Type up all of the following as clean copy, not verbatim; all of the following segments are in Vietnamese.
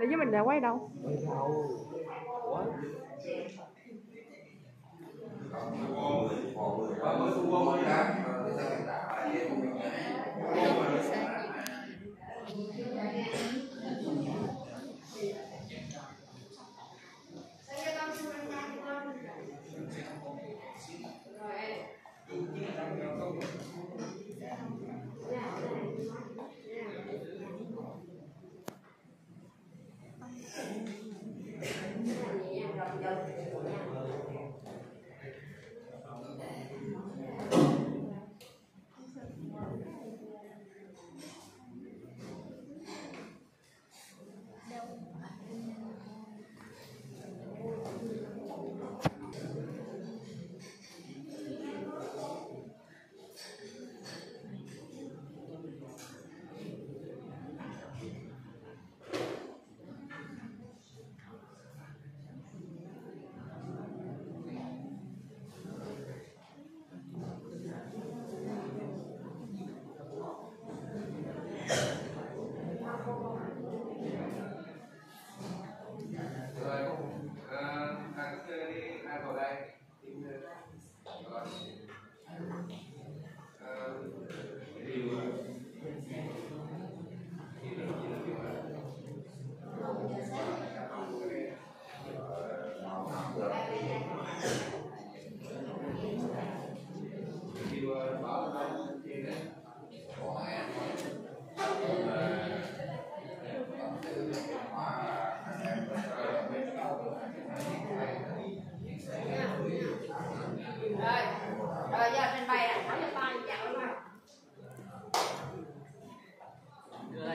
Ở với mình đã quay đâu? Rồi giờ trên bay đã nói cho con chào luôn không? Thưa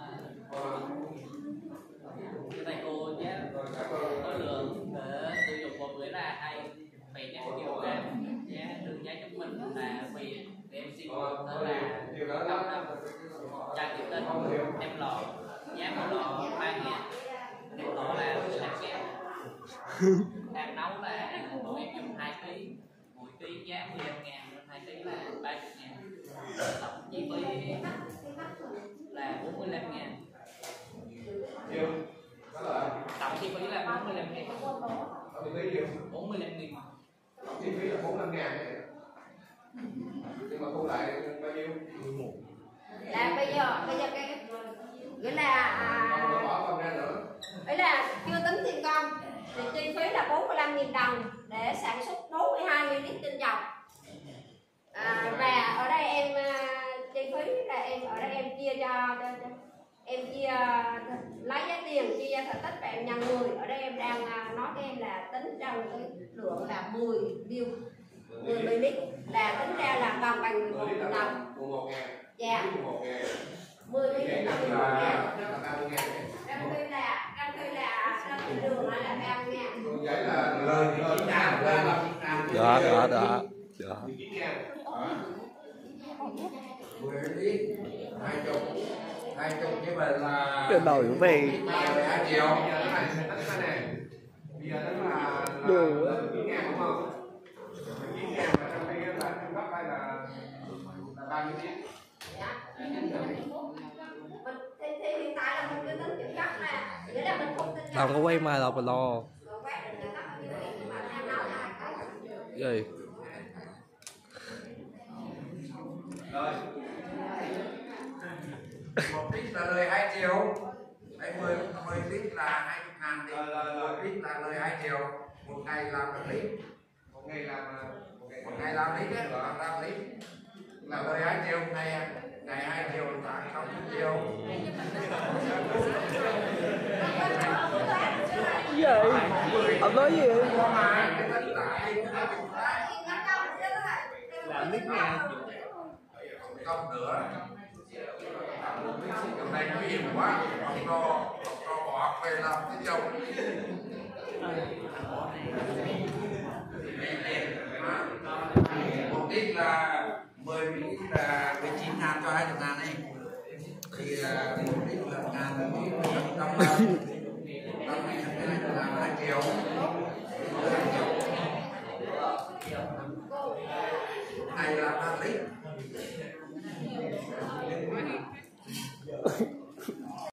thầy cô nhé, tôi lượng để sử dụng một bữa là 2,5 kg nhé, đường giá chúng mình là vì em xin đó là chai thủy tinh em lọ giá một lọ 3.000, một lọ là 15.000. Hàng nấu là tụi em dùng 2 kg, mỗi kg giá 15.000, 2 kg là 30.000. Tổng chi phí là 45.000. Tổng chi phí là 45.000. 45.000. Tổng chi phí là 45.000. Nhưng mà thu lại bao nhiêu? Là bây giờ cái nghĩa là chưa tính tiền công thì chi phí là 45.000 đồng để sản xuất 42 lít tinh dầu. Và ở đây em chi phí là ở đây em chia cho em chia lấy giá tiền chia ra thể tích và em nhân người. Ở đây em đang nói với em là tính trong cái lượng là 10 ml là tính ra là còn bằng 11.000 đồng. 11.000. Dạ. 10 ml là 11.000. Căn cứ là đường là 30.000. Vậy là lời Đó. 20 như vậy là cái đầu về 2 triệu. Bây giờ đó là 9.000 đúng không? 9.000 mà trong khi là trung cấp hay là 30 triệu. Thì hiện tại là mình cứ tính chữ gấp mà, nghĩa là mình không tính không có quay mai đâu mà lo gì Rồi. 1 lít là lời 2 triệu. Đấy 10 lít là 20.000 thì 1 lít là lời 2 triệu. Một ngày làm một lít. Một ngày làm lít đấy, làm lít. Là lời 2 triệu ngày 2 triệu là 6 triệu. gì ông nói gì Làm lít nha. Không nữa. Hôm nay nguy hiểm quá, không cho bỏ về làm cái dầu. Một lít là 10 lít là 19.000 cho 20.000 ấy. Thì 1 lít là 1.000, trong